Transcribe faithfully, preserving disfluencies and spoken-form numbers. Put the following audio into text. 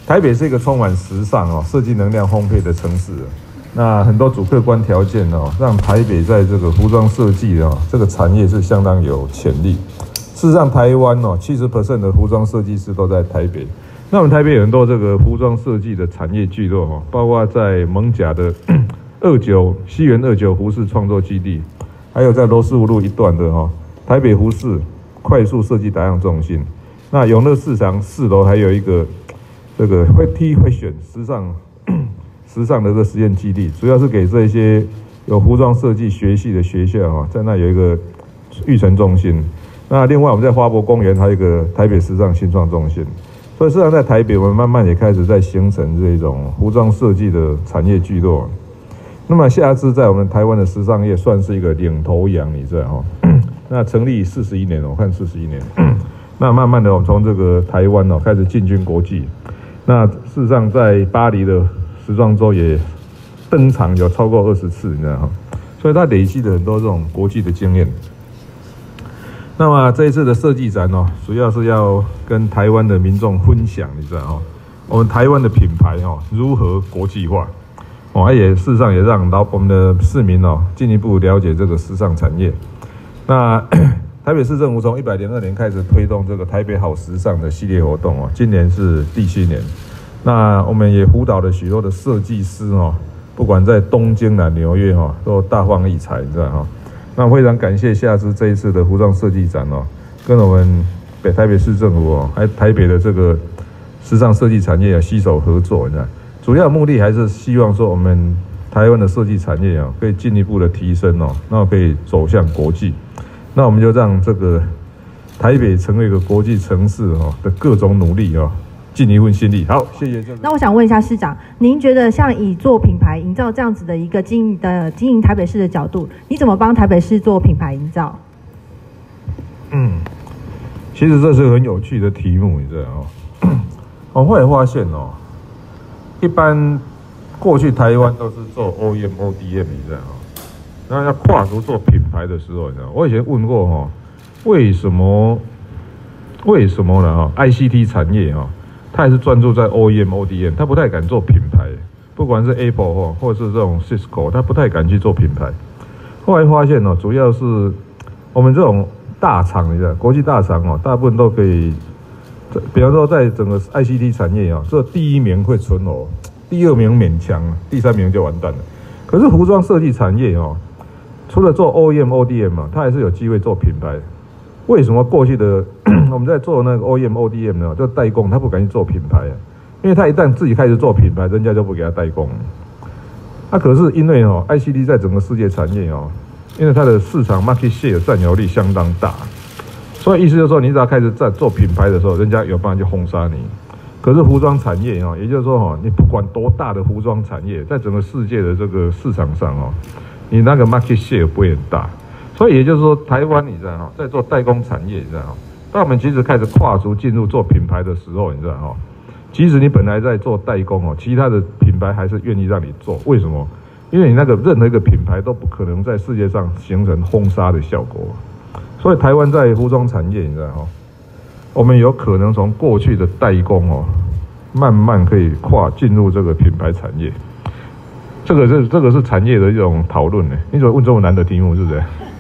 台北是一个充满时尚哦、设计能量丰沛的城市。那很多主客观条件哦，让台北在这个服装设计哦这个产业是相当有潜力。事实上，台湾哦七十 percent 的服装设计师都在台北。那我们台北有很多这个服装设计的产业聚落哦，包括在艋舺的二九西园二九服饰创作基地，还有在罗斯福路一段的哦台北服饰快速设计打样中心。那永乐市场四楼还有一个这个 T Fashion 时尚时尚的这个实验基地，主要是给这些有服装设计学系的学校哈，在那有一个育成中心。那另外我们在花博公园还有一个台北时尚新创中心。所以事实上在台北，我们慢慢也开始在形成这种服装设计的产业聚落。那么夏之在我们台湾的时尚业算是一个领头羊，你知道哈？那成立四十一年，我看四十一年。那慢慢的，我们从这个台湾哦开始进军国际。那事实上，在巴黎的时装周也登场有超过二十次，你知道哈？所以它累积了很多这种国际的经验。那么这一次的设计展哦，主要是要跟台湾的民众分享，你知道哈？我们台湾的品牌哦如何国际化哦，也事实上也让老我们的市民哦进一步了解这个时尚产业。那台北市政府从一百零二年开始推动这个台北好时尚的系列活动哦，今年是第七年。那我们也辅导了许多的设计师哦，不管在东京啦、纽约哈，都大放异彩，你知道哈？那非常感谢夏之这一次的服装设计展哦，跟我们北台北市政府哦，还台北的这个时尚设计产业啊携手合作，你知道，主要目的还是希望说我们台湾的设计产业啊可以进一步的提升哦，那可以走向国际。那我们就让这个台北成为一个国际城市哦的各种努力哦，尽一份心力。好，谢谢。 那我想问一下市长，您觉得像以做品牌营造这样子的一个经营的经营台北市的角度，你怎么帮台北市做品牌营造？ 嗯，其实这是很有趣的题目，你知道哦。我后来发现哦，一般过去台湾都是做 O E M、O D M， 你知道哦。那要跨足做品牌的时候，你知道，我以前问过哈，为什么为什么呢？哈 ，I C T 产业哈，它还是专注在 O E M、O D M， 它不太敢做品牌。不管是 Apple 哈，或者是这种 Cisco， 它不太敢去做品牌。后来发现哦，主要是我们这种大厂，你知道，国际大厂哦，大部分都可以，比方说在整个 I C T 产业啊，这第一名会存活，第二名勉强，第三名就完蛋了。可是服装设计产业哦。除了做 O E M、O D M 嘛，它还是有机会做品牌。为什么过去的我们在做那个 O E M、O D M 呢？就代工，他不敢去做品牌啊，因为他一旦自己开始做品牌，人家就不给他代工。那、啊、可是因为哦 ，I C T 在整个世界产业哦，因为它的市场 market share 占有率相当大，所以意思就是说，你只要开始在做品牌的时候，人家有办法去轰杀你。可是服装产业哦，也就是说哦，你不管多大的服装产业，在整个世界的这个市场上哦。你那个 market share 不会很大，所以也就是说，台湾你知道哈，在做代工产业，你知道哈，当我们其实开始跨足进入做品牌的时候，你知道哈，即使你本来在做代工哦，其他的品牌还是愿意让你做，为什么？因为你那个任何一个品牌都不可能在世界上形成轰杀的效果，所以台湾在服装产业，你知道哈，我们有可能从过去的代工哦，慢慢可以跨进入这个品牌产业。这个是这个是产业的一种讨论呢。你怎么问这么难的题目，是不是？